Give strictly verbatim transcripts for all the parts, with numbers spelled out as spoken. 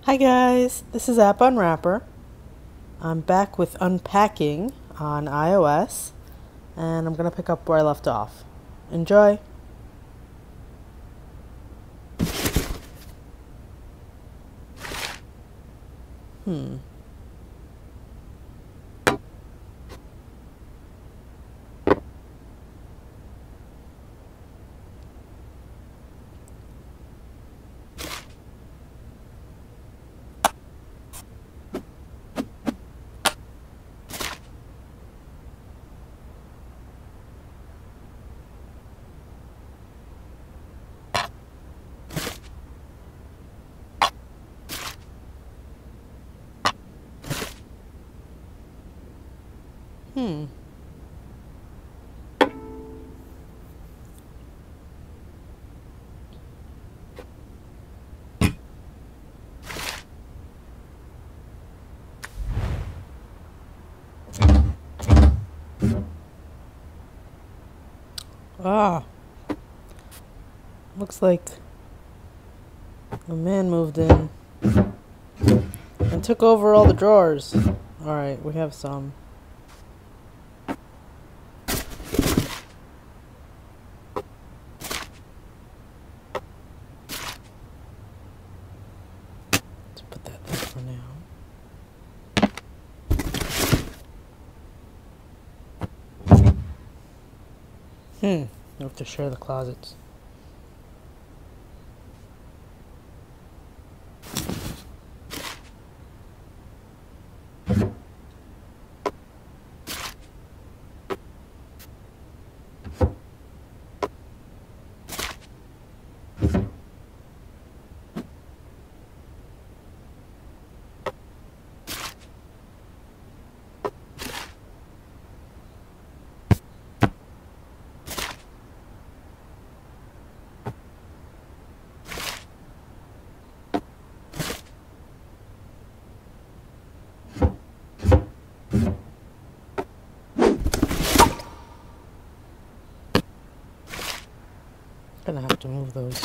Hi guys, this is App Unwrapper. I'm back with Unpacking on iOS, and I'm going to pick up where I left off. Enjoy! Hmm. Hmm. Ah. Looks like a man moved in and took over all the drawers. Alright, we have some. Let's put that there for now. Hmm. We have to share the closets. Gonna have to move those.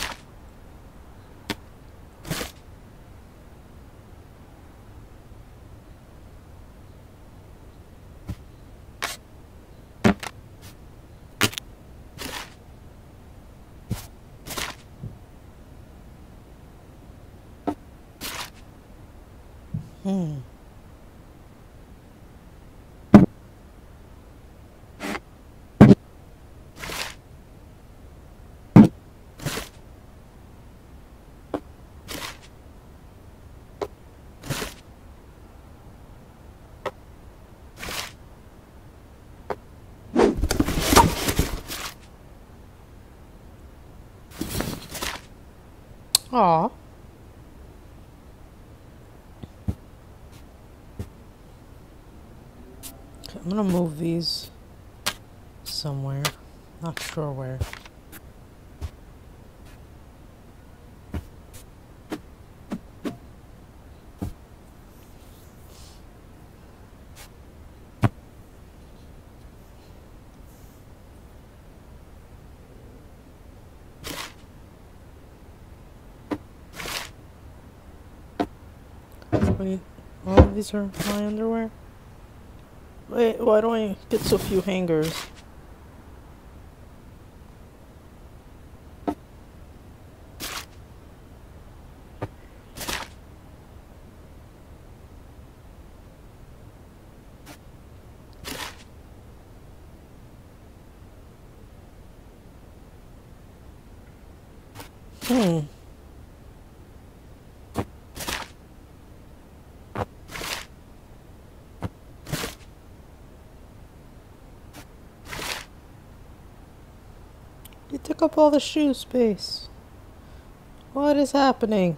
Hmm. Aw. Okay, I'm gonna move these somewhere. Not sure where. Wait, all of these are my underwear? Wait, why do I get so few hangers? Hmm. You took up all the shoe space. What is happening?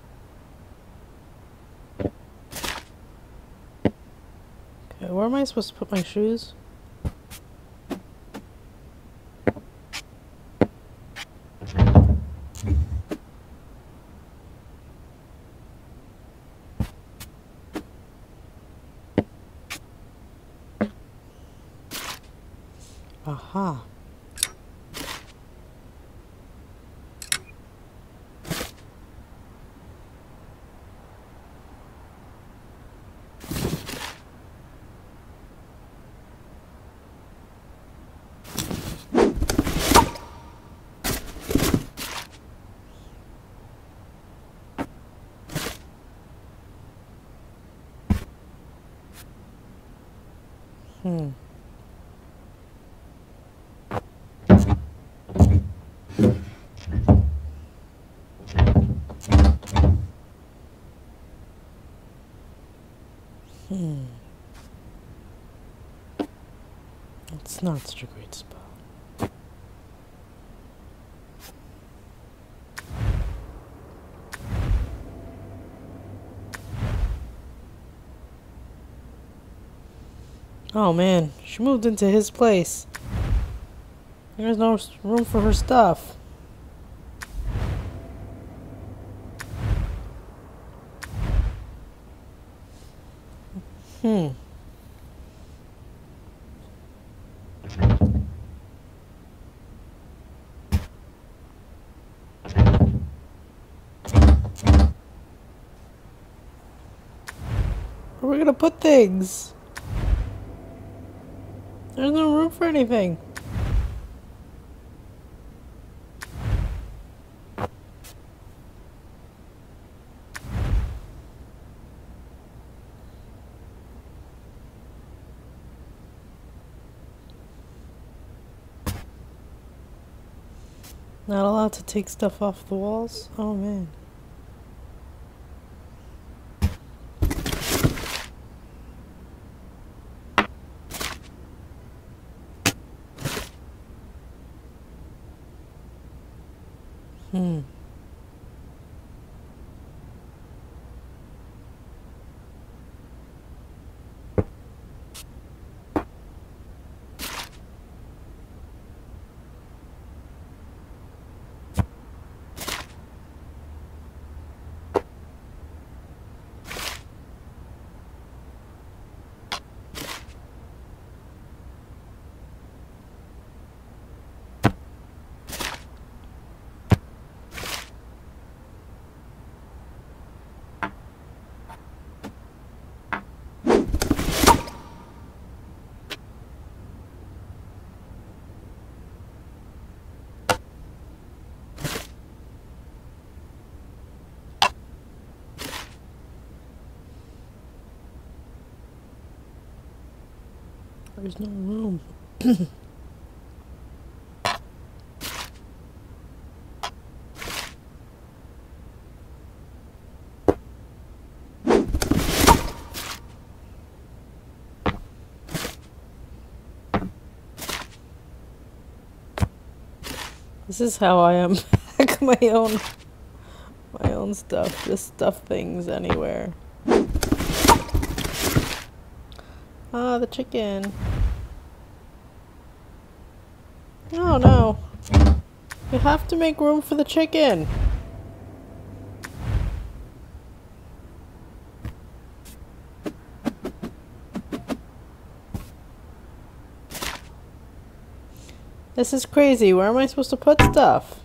Okay, where am I supposed to put my shoes? Aha. Hmm. Hmm. It's not such a great spot. Oh man, she moved into his place. There's no room for her stuff. Hmm. Where are we gonna put things? There's no room for anything. Not allowed to take stuff off the walls? Oh man. Hmm. There's no room. This is how I unpack my own my own stuff. Just stuff things anywhere. Ah, the chicken. Oh no. You have to make room for the chicken. This is crazy. Where am I supposed to put stuff?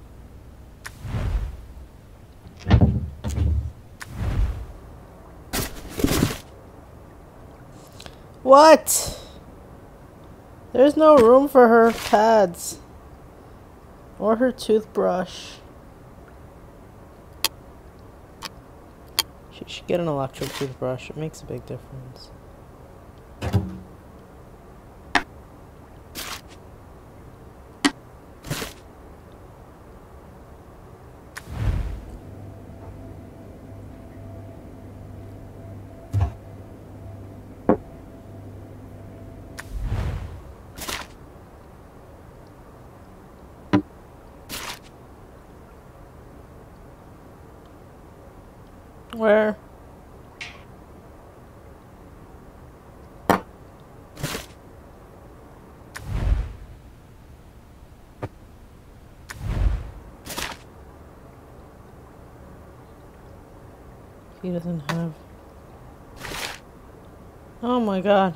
What? There's no room for her pads. Or her toothbrush. She should get an electric toothbrush. It makes a big difference. Where? He doesn't have... Oh my god.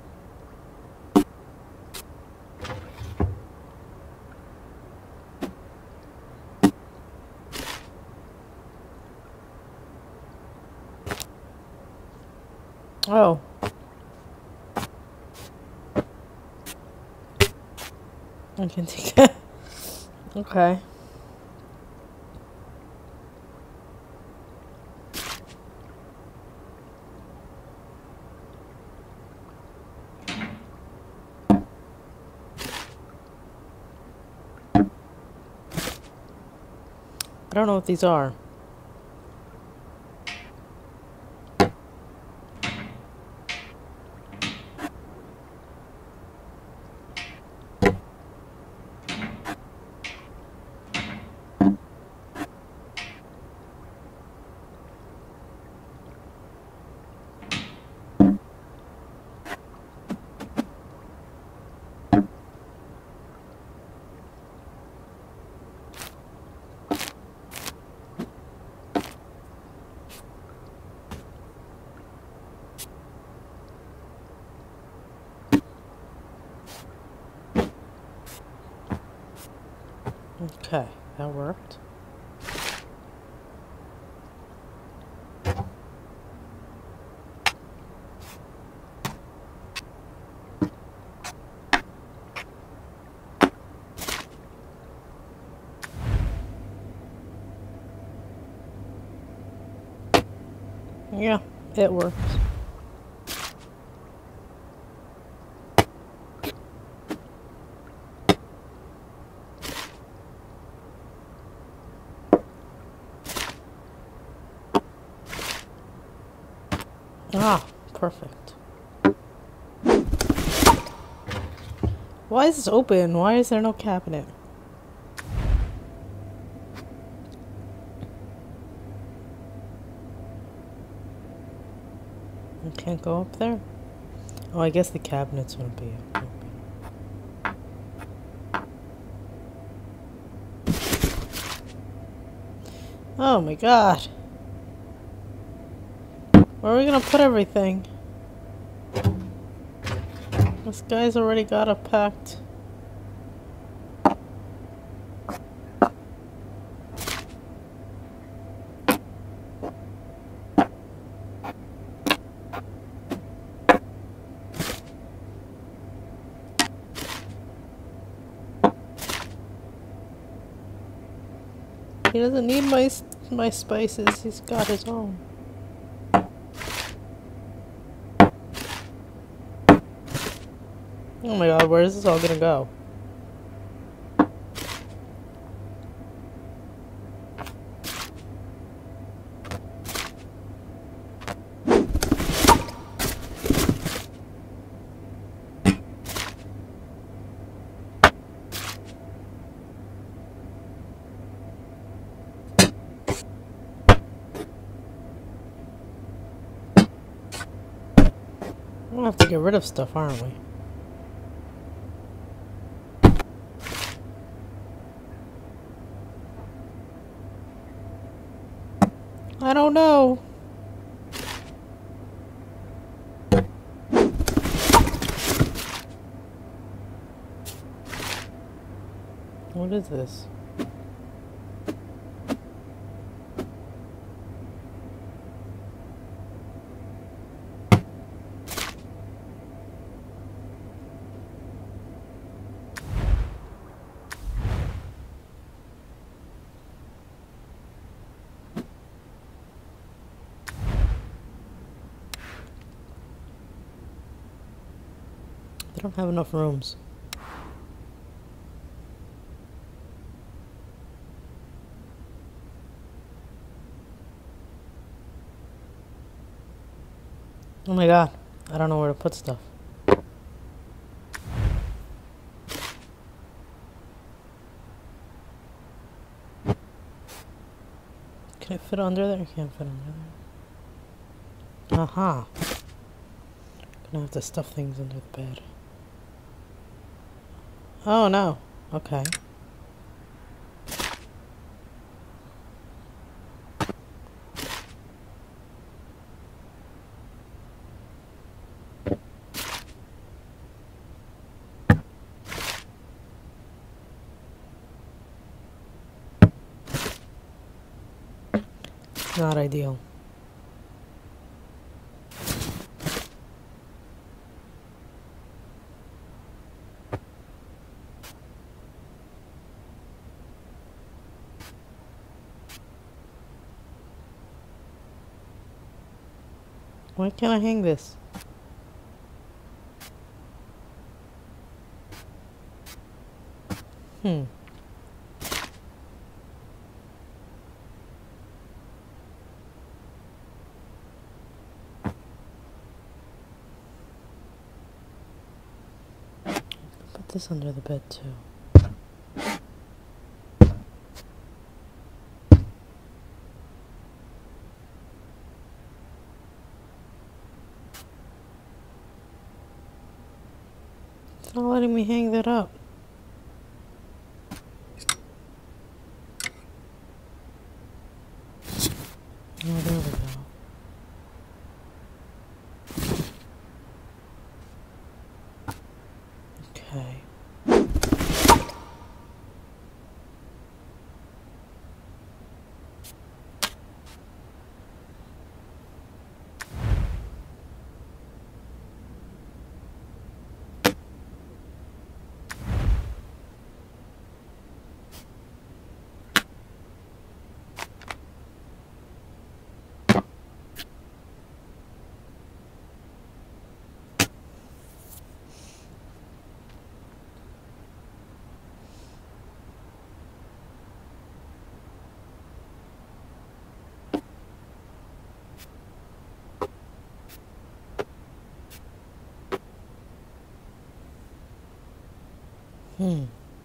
Oh. I can take it. Okay. don't know what these are. Okay, that worked. Yeah, it worked. Ah, perfect. Why is this open? Why is there no cabinet? I can't go up there? Oh, I guess the cabinets wouldn't be open. Oh my god. Where are we gonna put everything? This guy's already got it packed. He doesn't need my my spices. He's got his own. Oh my god, where is this all gonna go? We'll have to get rid of stuff, aren't we? I don't know. What is this? They don't have enough rooms. Oh my god, I don't know where to put stuff. Can it fit under there? I can't fit under there. Aha. Gonna have to stuff things under the bed. Oh no. Okay. Not ideal. Why can't I hang this? Hmm. this under the bed too. It's not letting me hang that up. Oh, there we go. Okay. Hmm.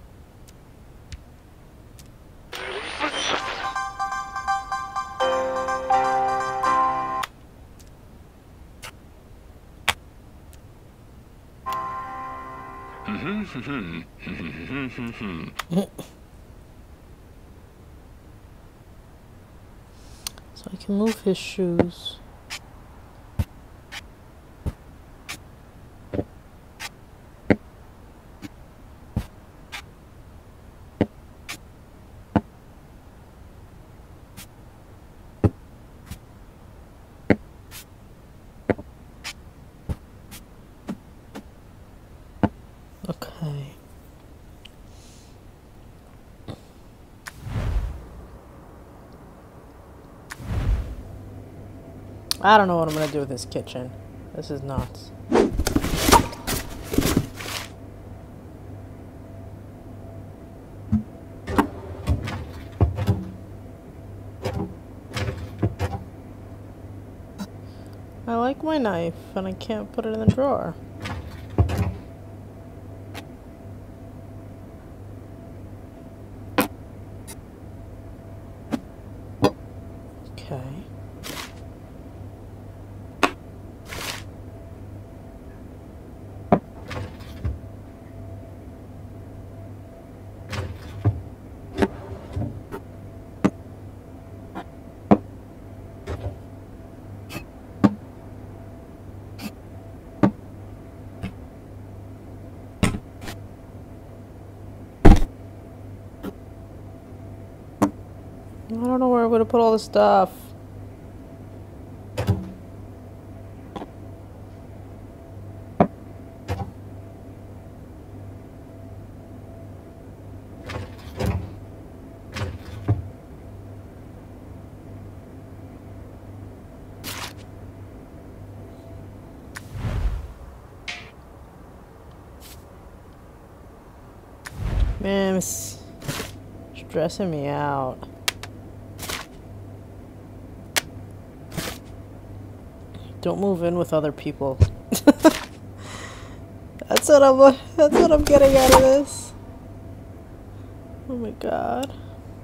So I can move his shoes. Okay. I don't know what I'm gonna do with this kitchen. This is nuts. I like my knife, and I can't put it in the drawer. Okay. I don't know where I'm gonna put all this stuff. Man, it's stressing me out. Don't move in with other people. That's what I'm. That's what I'm getting out of this. Oh my god.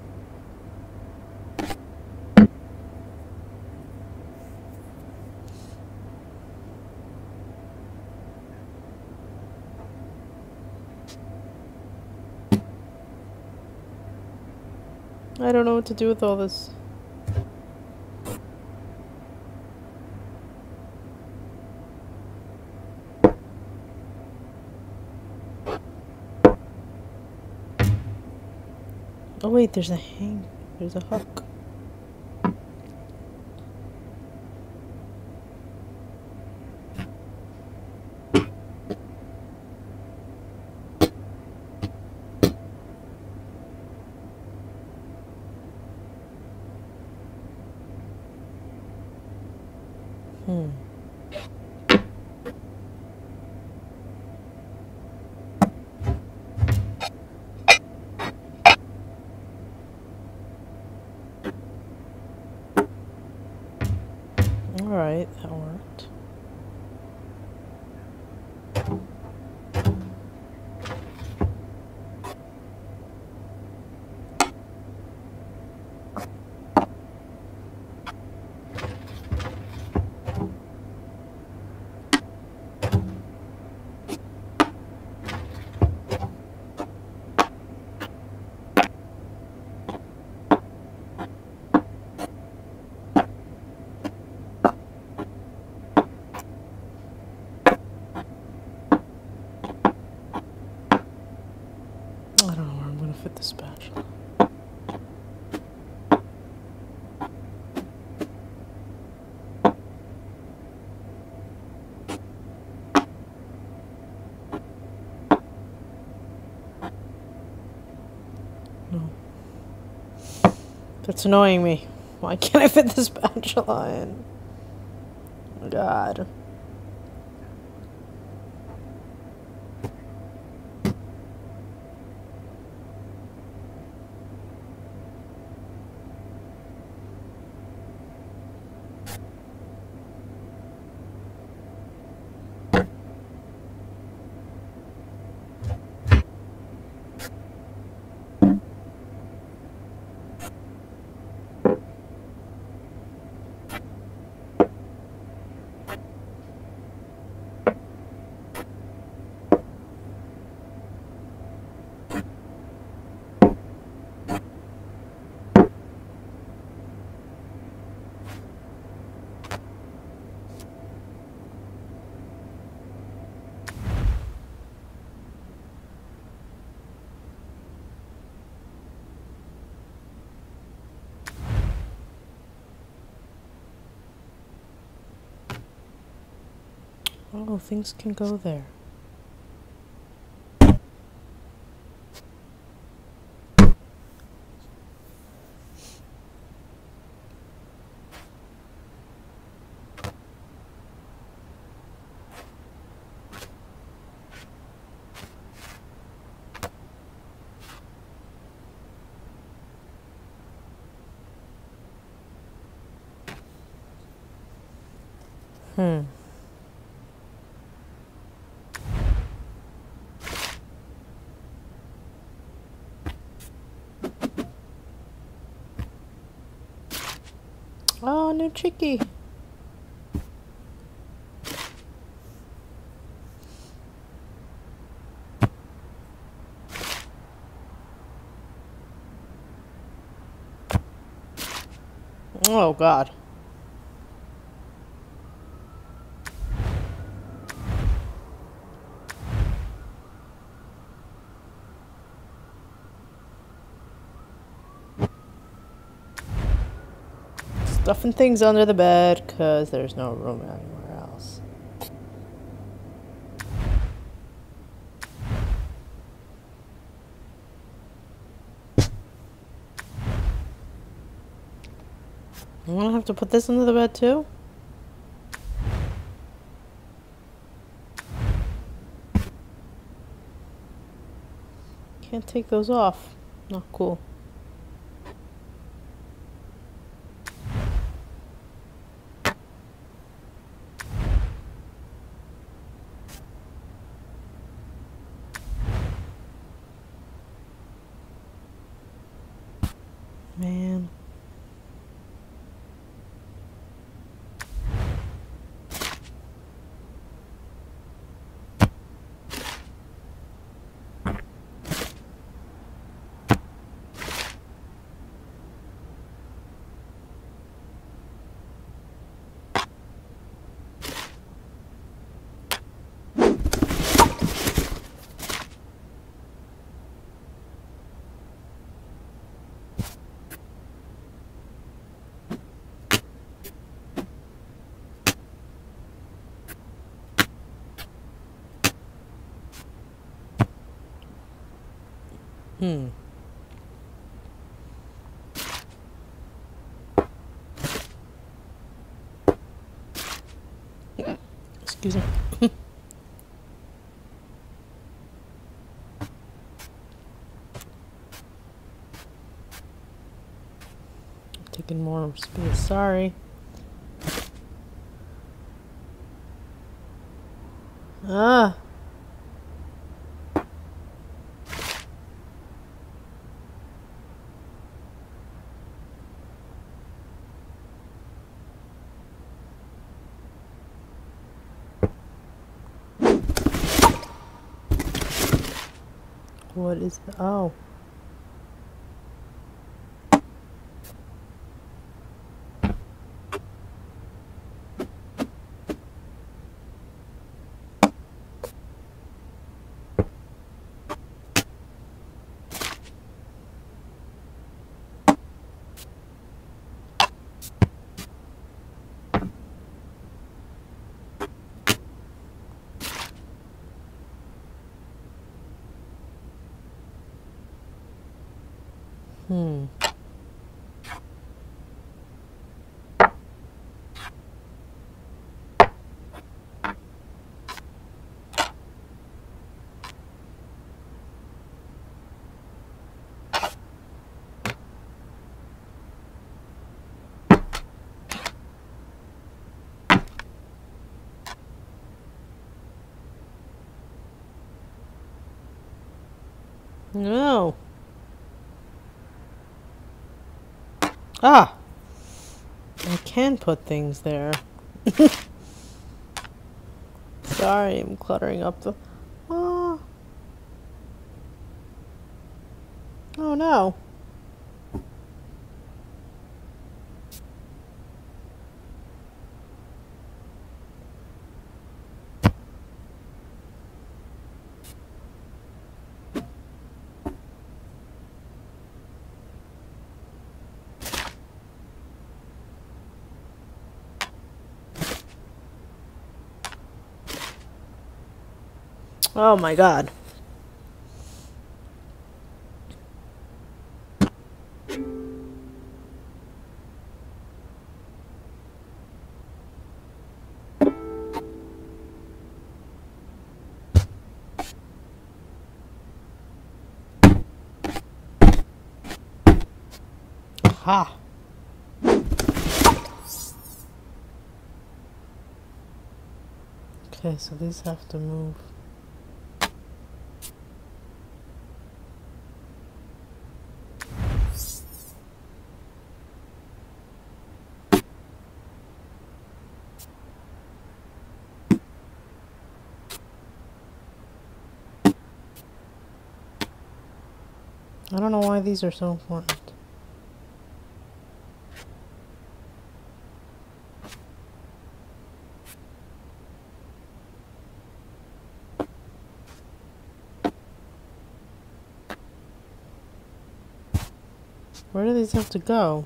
I don't know what to do with all this. Oh wait, there's a hang. There's a hook. Hmm. All right, that worked. That's annoying me. Why can't I fit the spatula in? God. Oh, things can go there. Hmm. Oh, new chickie. Oh, God. Stuffing things under the bed because there's no room anywhere else. I'm gonna have to put this under the bed too? Can't take those off. Not cool. Man. Hmm. Excuse me. Taking more space, sorry. Ah. What is the, oh. Hmm. No. Ah! I can put things there. Sorry, I'm cluttering up the... Oh. Oh no. Oh my god. Ha. Okay, so these have to move. I don't know why these are so important. Where do these have to go?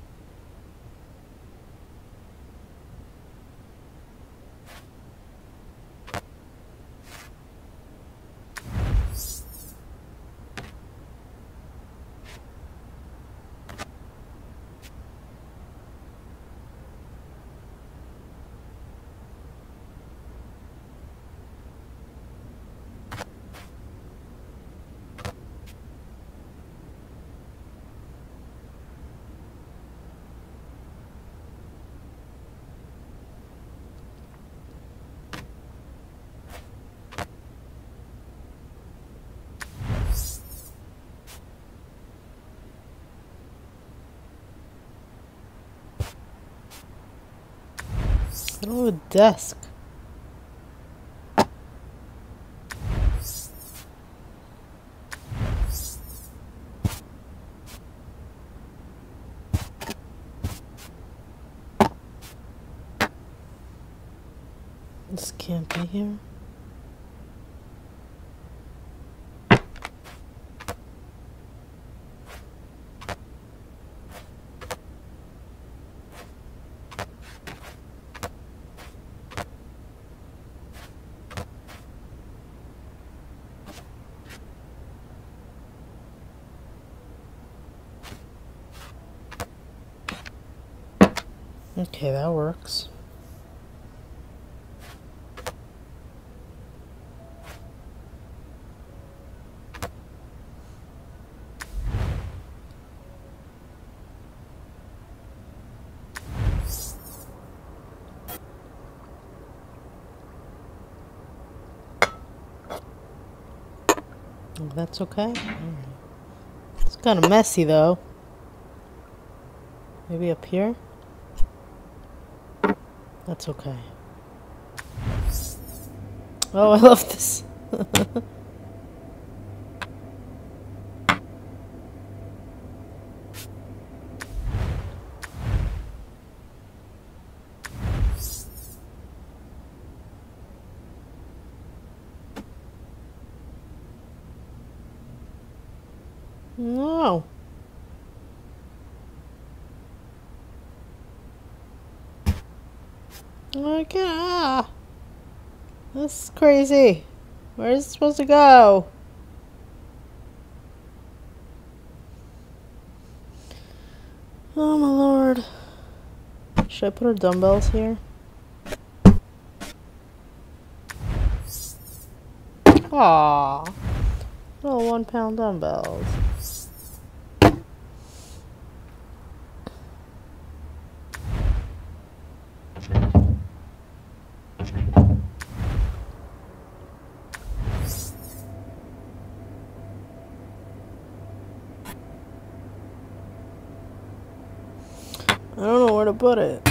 I don't have a desk. This can't be here. Okay, that works. That's okay. All right. It's kind of messy though. Maybe up here? That's okay. Oh, I love this. No. Okay. Ah. This is crazy. Where is it supposed to go? Oh my lord. Should I put our dumbbells here? Aww. Little one pound dumbbells. don't know where to put it.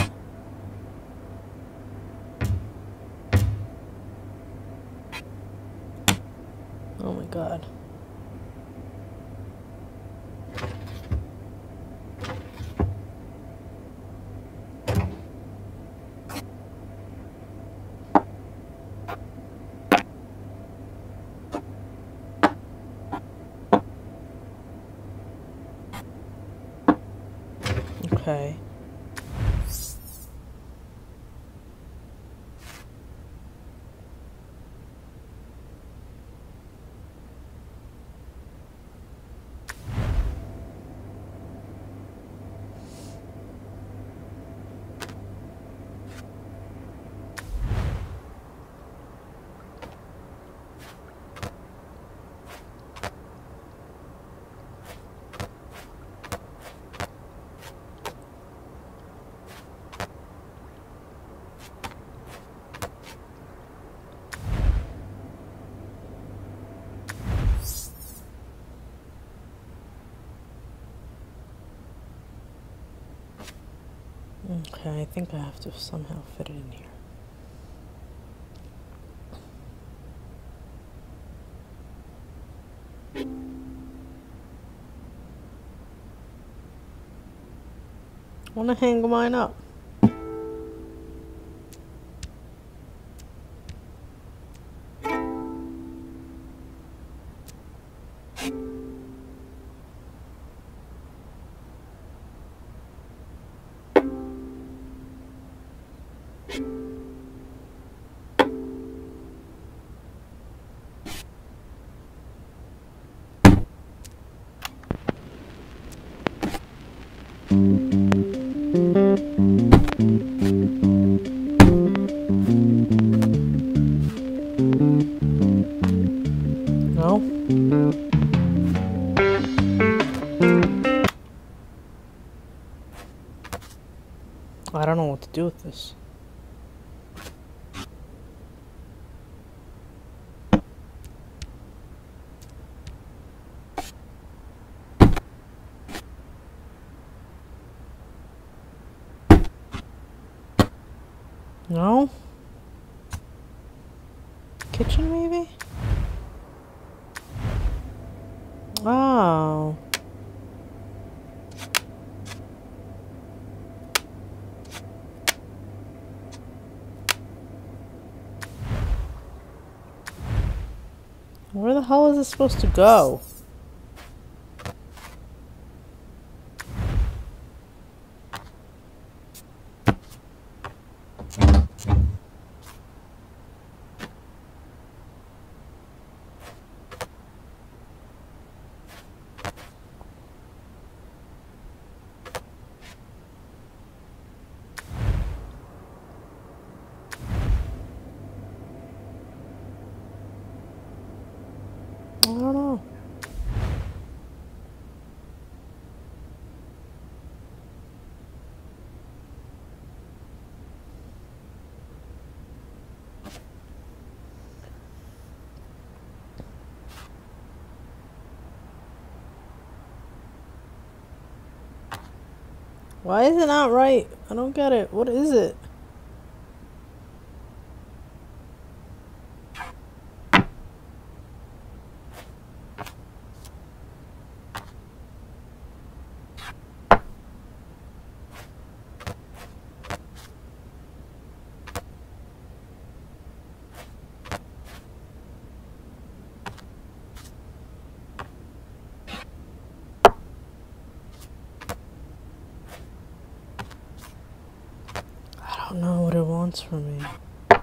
Oh my god. Okay. Okay, I think I have to somehow fit it in here. I want to hang mine up. No? I don't know what to do with this. No? Kitchen, maybe? Oh. Where the hell is this supposed to go? I don't know. Why is it not right? I don't get it. What is it? I don't know what it wants from me.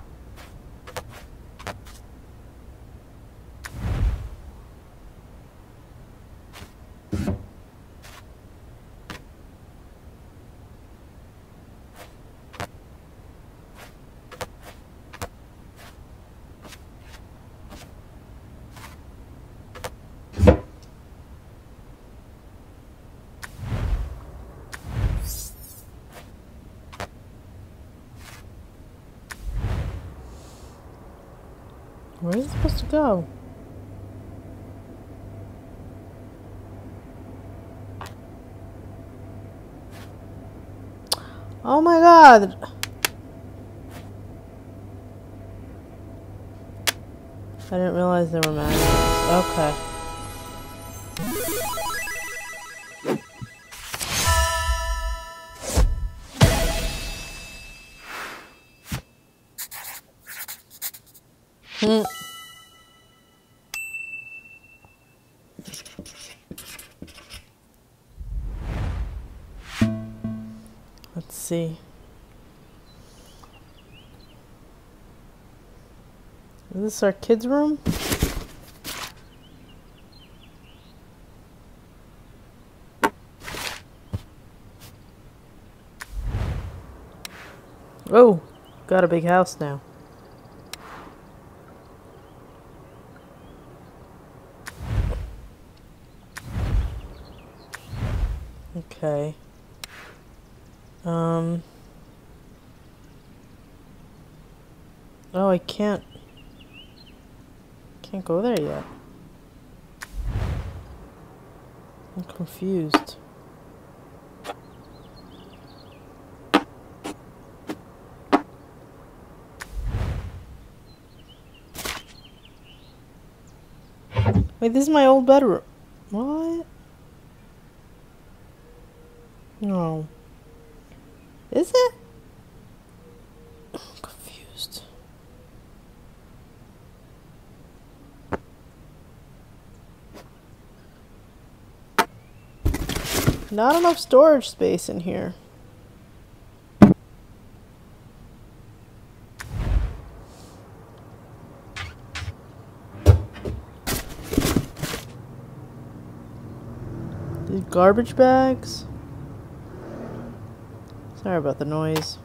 Where is it supposed to go? Oh my god! I didn't realize there were magnets. Okay. Hmm. Let's see. Is this our kids' room? Oh, got a big house now. Okay. Um. Oh, I can't. Can't go there yet. I'm confused. Wait, this is my old bedroom. What? No. Is it? I'm confused. Not enough storage space in here. These garbage bags. Sorry about the noise.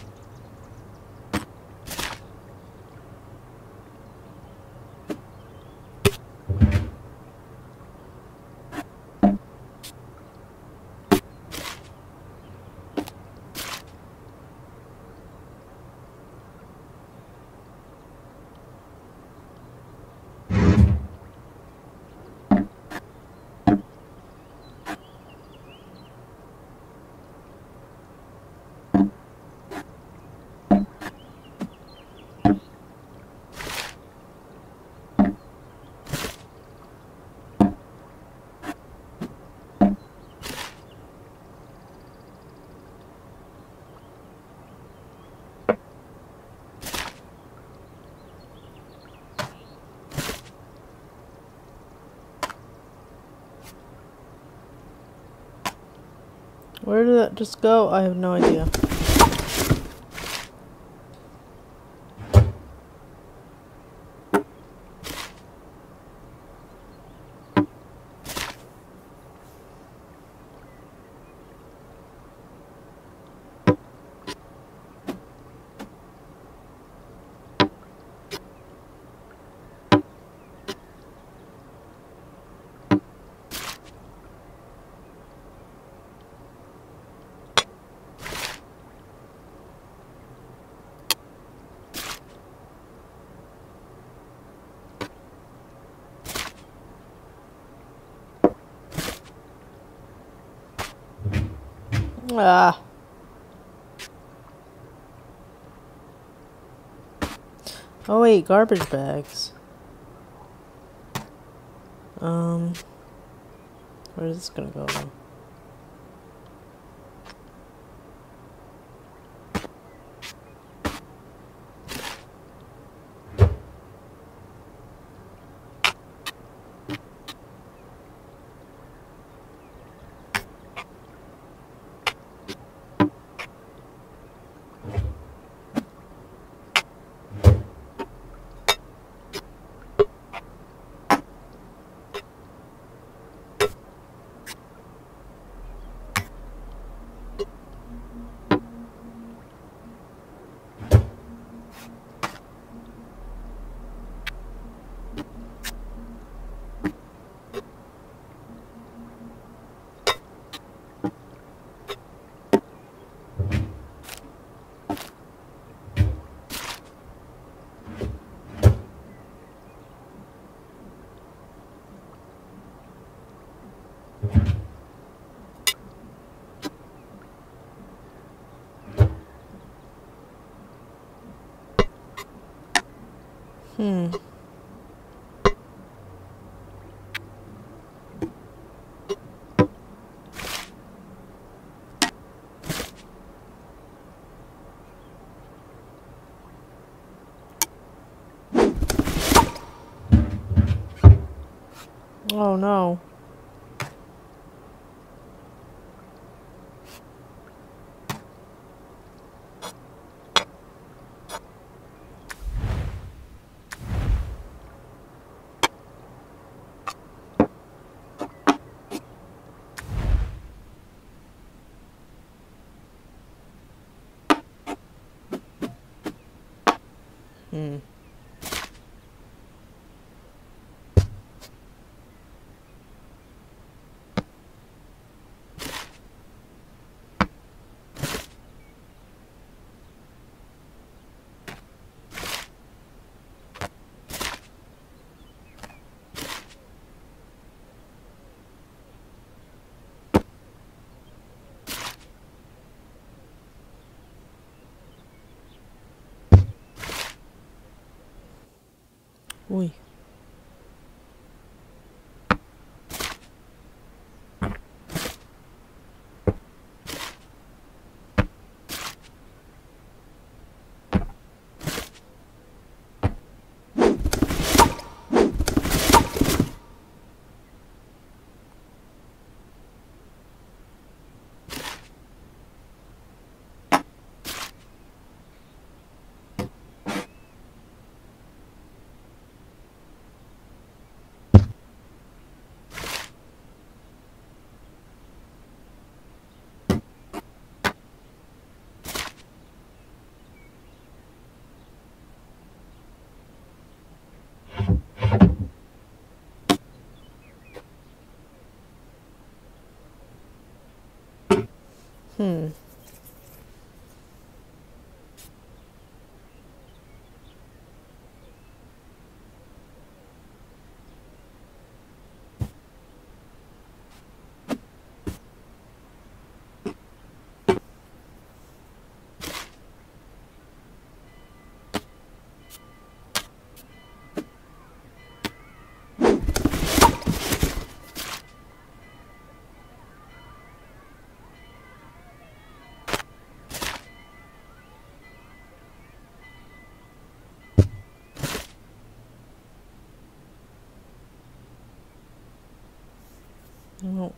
Where did that just go? I have no idea. Ah. Oh wait, garbage bags. Um, where is this gonna go though? Hmm. Oh no. Hmm. Uy. Hmm. Oh.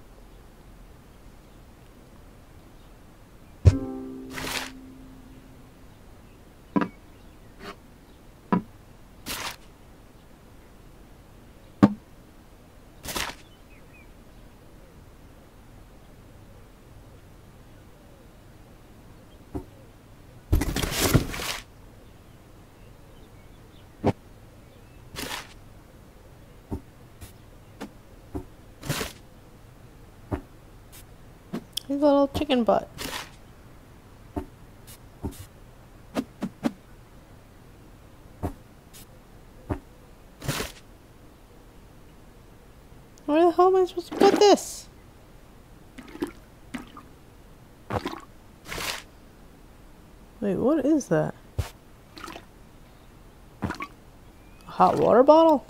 His little chicken butt. Where the hell am I supposed to put this? Wait, what is that? A hot water bottle?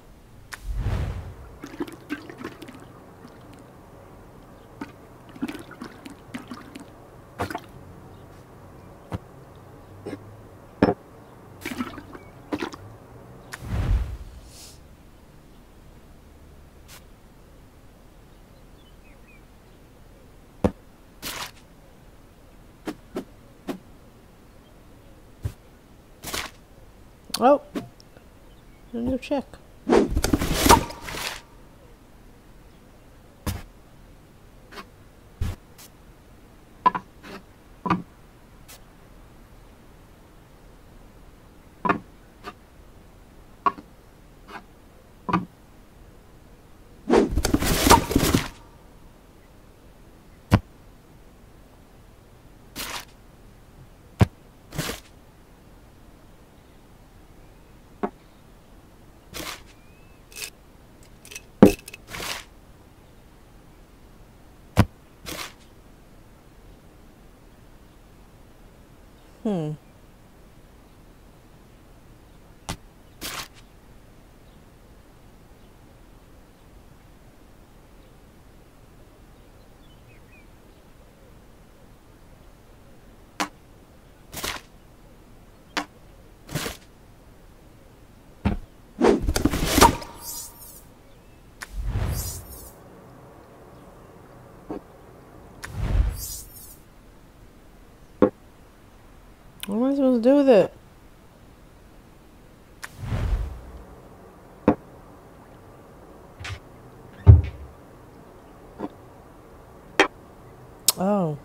Oh, a new check. Hmm. What am I supposed to do with it? Oh.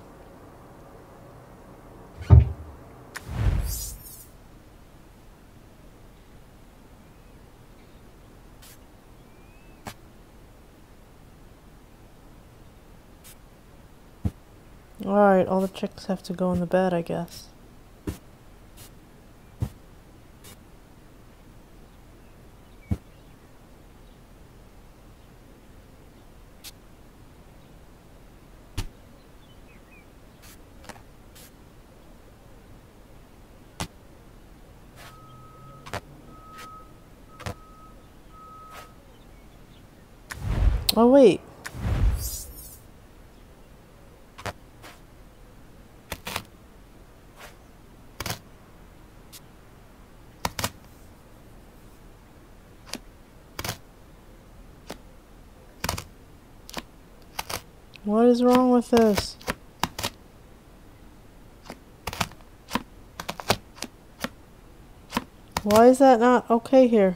Alright, all the chicks have to go in the bed, I guess. Oh, wait. What is wrong with this? Why is that not okay here?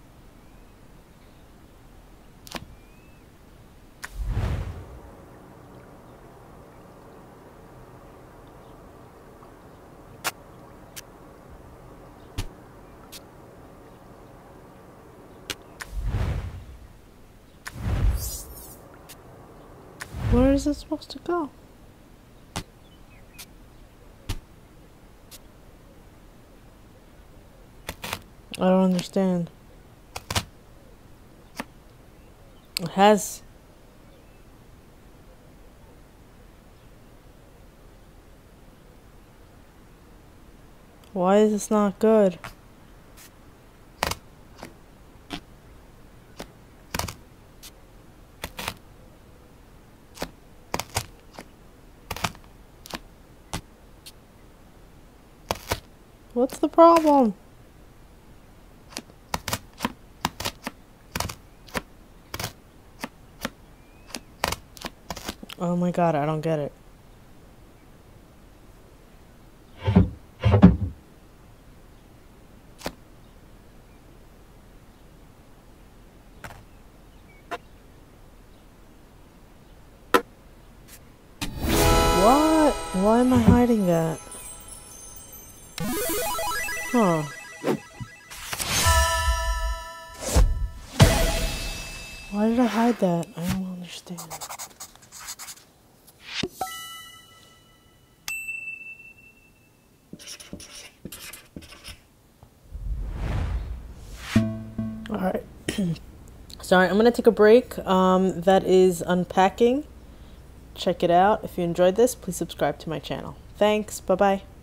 Where is it supposed to go? I don't understand. It has... Why is this not good? What's the problem? Oh my god, I don't get it. What? Why am I hiding that? Huh. Why did I hide that? I don't understand. Alright. Sorry, I'm gonna take a break. Um, that is Unpacking. Check it out. If you enjoyed this, please subscribe to my channel. Thanks. Bye-bye.